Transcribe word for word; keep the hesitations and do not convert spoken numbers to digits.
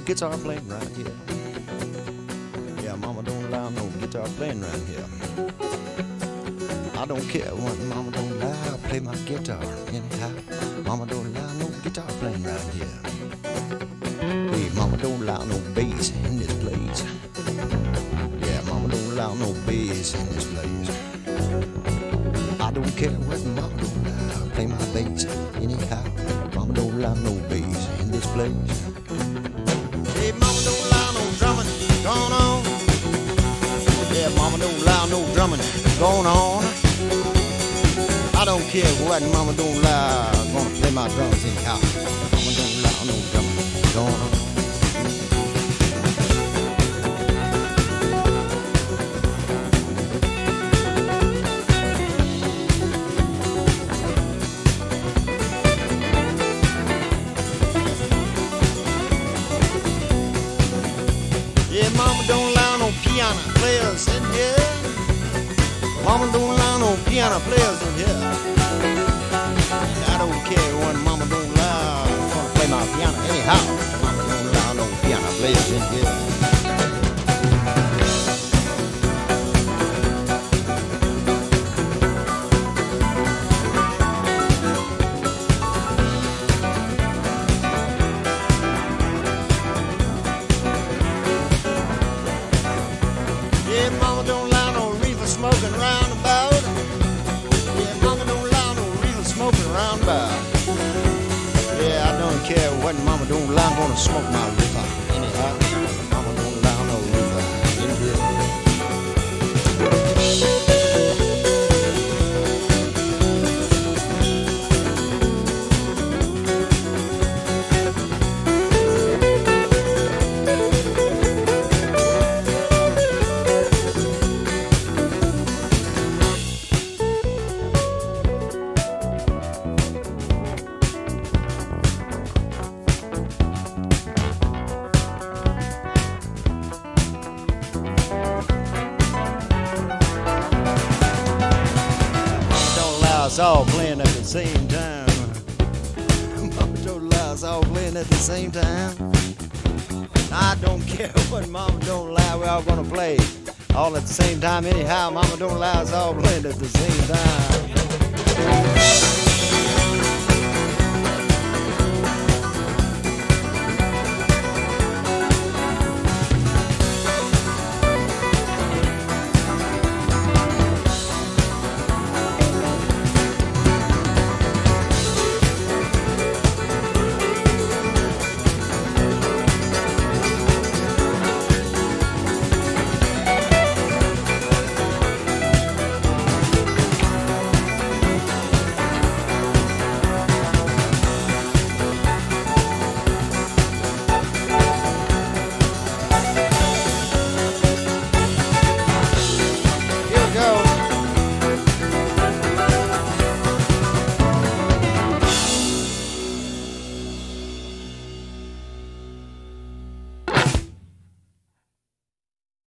guitar playing right here. Yeah, mama don't allow no guitar playing right here. I don't care what mama don't allow, I play my guitar anyhow. Mama don't allow no guitar playing right here. Hey, mama don't allow no bass in this place. Yeah, mama don't allow no bass in this place. I don't care what mama don't allow, I play my bass anyhow. Mama don't allow no bass in this place. Hey, mama don't allow no drumming going on. Yeah, mama don't allow no drumming going on. I don't care what mama don't allow, I'm gonna play my drums anyhow. Mama don't allow no drumming going on. Yeah, mama don't allow no piano players in here. Mama don't allow no piano players in here. I don't care when mama don't allow, I'm gonna play my piano anyhow. Mama don't allow no piano players in here. Yeah, mama don't allow no reefer smoking round about. Yeah, mama don't allow no reefer smoking round about. Yeah, I don't care what mama don't allow, I'm gonna smoke my reefer anyhow. Mama don't allow no reefer in here. Us all playing at the same time. Mama don't allow us all playing at the same time. I don't care what mama don't allow, we're all gonna play all at the same time anyhow. Mama don't allow us all playing at the same time.